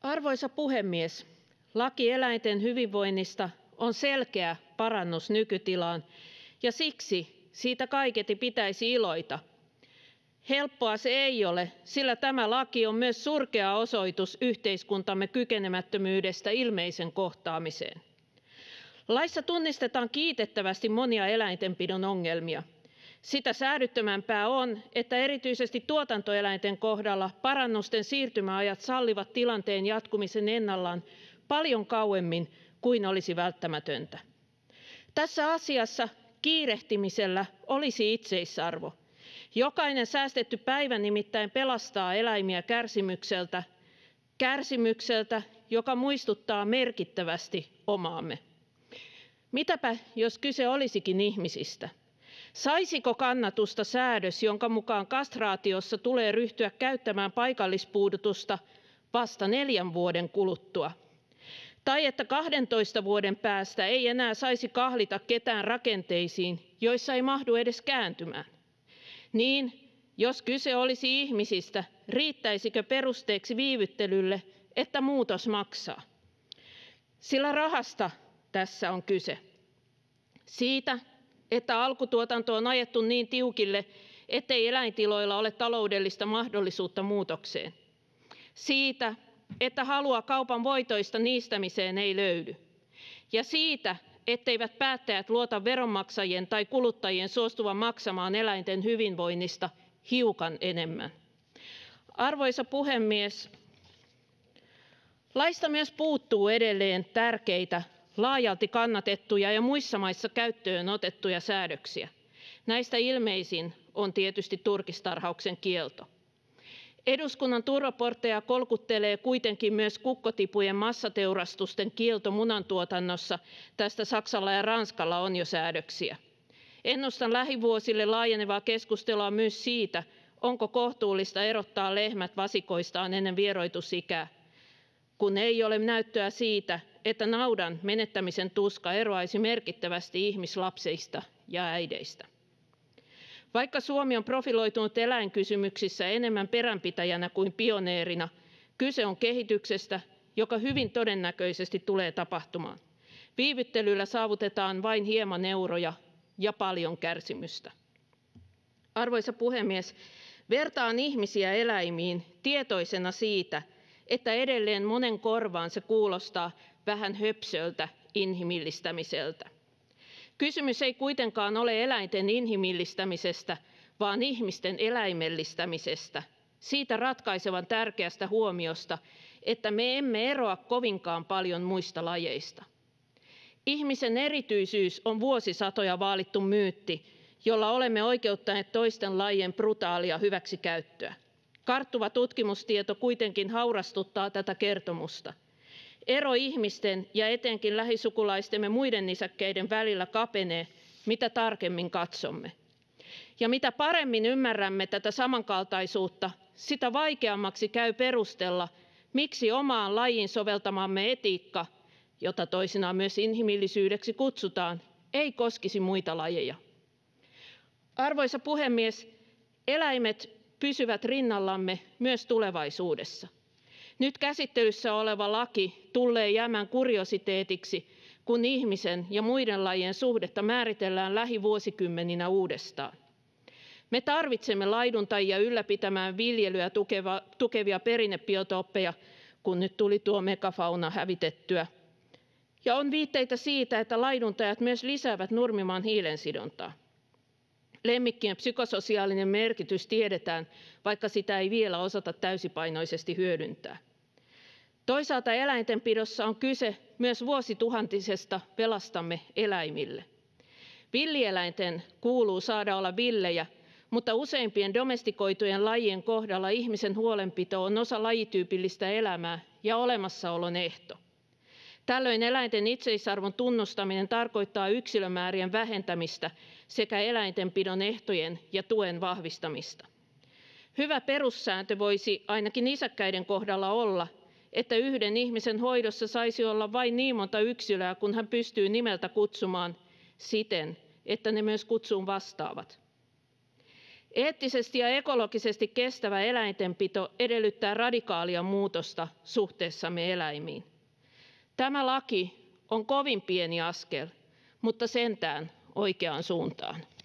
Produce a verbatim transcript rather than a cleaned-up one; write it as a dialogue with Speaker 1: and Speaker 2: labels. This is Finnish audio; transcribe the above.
Speaker 1: Arvoisa puhemies! Laki eläinten hyvinvoinnista on selkeä parannus nykytilaan, ja siksi siitä kaiketi pitäisi iloita. Helppoa se ei ole, sillä tämä laki on myös surkea osoitus yhteiskuntamme kykenemättömyydestä ilmeisen kohtaamiseen. Laissa tunnistetaan kiitettävästi monia eläintenpidon ongelmia. Sitä säädyttömämpää on, että erityisesti tuotantoeläinten kohdalla parannusten siirtymäajat sallivat tilanteen jatkumisen ennallaan paljon kauemmin kuin olisi välttämätöntä. Tässä asiassa kiirehtimisellä olisi itseisarvo. Jokainen säästetty päivä nimittäin pelastaa eläimiä kärsimykseltä, kärsimykseltä, joka muistuttaa merkittävästi omaamme. Mitäpä, jos kyse olisikin ihmisistä? Saisiko kannatusta säädös, jonka mukaan kastraatiossa tulee ryhtyä käyttämään paikallispuudutusta vasta neljän vuoden kuluttua? Tai että kahdentoista vuoden päästä ei enää saisi kahlita ketään rakenteisiin, joissa ei mahdu edes kääntymään? Niin, jos kyse olisi ihmisistä, riittäisikö perusteeksi viivyttelylle, että muutos maksaa? Sillä rahasta tässä on kyse. Siitä, että alkutuotanto on ajettu niin tiukille, ettei eläintiloilla ole taloudellista mahdollisuutta muutokseen. Siitä, että halua kaupan voitoista niistämiseen ei löydy. Ja siitä, etteivät päättäjät luota veronmaksajien tai kuluttajien suostuvan maksamaan eläinten hyvinvoinnista hiukan enemmän. Arvoisa puhemies, laista myös puuttuu edelleen tärkeitä, laajalti kannatettuja ja muissa maissa käyttöön otettuja säädöksiä. Näistä ilmeisin on tietysti turkistarhauksen kielto. Eduskunnan turvaportteja kolkuttelee kuitenkin myös kukkotipujen massateurastusten kielto munantuotannossa. Tästä Saksalla ja Ranskalla on jo säädöksiä. Ennustan lähivuosille laajenevaa keskustelua myös siitä, onko kohtuullista erottaa lehmät vasikoistaan ennen vieroitusikää, kun ei ole näyttöä siitä, että naudan menettämisen tuska eroaisi merkittävästi ihmislapsista ja äideistä. Vaikka Suomi on profiloitunut eläinkysymyksissä enemmän peränpitäjänä kuin pioneerina, kyse on kehityksestä, joka hyvin todennäköisesti tulee tapahtumaan. Viivyttelyllä saavutetaan vain hieman euroja ja paljon kärsimystä. Arvoisa puhemies, vertaan ihmisiä eläimiin tietoisena siitä, että edelleen monen korvaan se kuulostaa vähän höpsöltä inhimillistämiseltä. Kysymys ei kuitenkaan ole eläinten inhimillistämisestä, vaan ihmisten eläimellistämisestä, siitä ratkaisevan tärkeästä huomiosta, että me emme eroa kovinkaan paljon muista lajeista. Ihmisen erityisyys on vuosisatoja vaalittu myytti, jolla olemme oikeuttaneet toisten lajien brutaalia hyväksikäyttöä. Karttuva tutkimustieto kuitenkin haurastuttaa tätä kertomusta. Ero ihmisten ja etenkin lähisukulaistemme muiden nisäkkäiden välillä kapenee, mitä tarkemmin katsomme. Ja mitä paremmin ymmärrämme tätä samankaltaisuutta, sitä vaikeammaksi käy perustella, miksi omaan lajiin soveltamamme etiikka, jota toisinaan myös inhimillisyydeksi kutsutaan, ei koskisi muita lajeja. Arvoisa puhemies, eläimet pysyvät rinnallamme myös tulevaisuudessa. Nyt käsittelyssä oleva laki tullee jäämään kuriositeetiksi, kun ihmisen ja muiden lajien suhdetta määritellään lähivuosikymmeninä uudestaan. Me tarvitsemme laiduntajia ylläpitämään viljelyä tukeva, tukevia perinnebiotooppeja, kun nyt tuli tuo megafauna hävitettyä. Ja on viitteitä siitä, että laiduntajat myös lisäävät nurmimaan hiilensidontaa. Lemmikkien psykososiaalinen merkitys tiedetään, vaikka sitä ei vielä osata täysipainoisesti hyödyntää. Toisaalta eläintenpidossa on kyse myös vuosituhantisesta velastamme eläimille. Villieläinten kuuluu saada olla villejä, mutta useimpien domestikoitujen lajien kohdalla ihmisen huolenpito on osa lajityypillistä elämää ja olemassaolon ehto. Tällöin eläinten itseisarvon tunnustaminen tarkoittaa yksilömäärien vähentämistä sekä eläintenpidon ehtojen ja tuen vahvistamista. Hyvä perussääntö voisi ainakin nisäkkäiden kohdalla olla, että yhden ihmisen hoidossa saisi olla vain niin monta yksilöä, kun hän pystyy nimeltä kutsumaan siten, että ne myös kutsuun vastaavat. Eettisesti ja ekologisesti kestävä eläintenpito edellyttää radikaalia muutosta suhteessamme eläimiin. Tämä laki on kovin pieni askel, mutta sentään oikeaan suuntaan.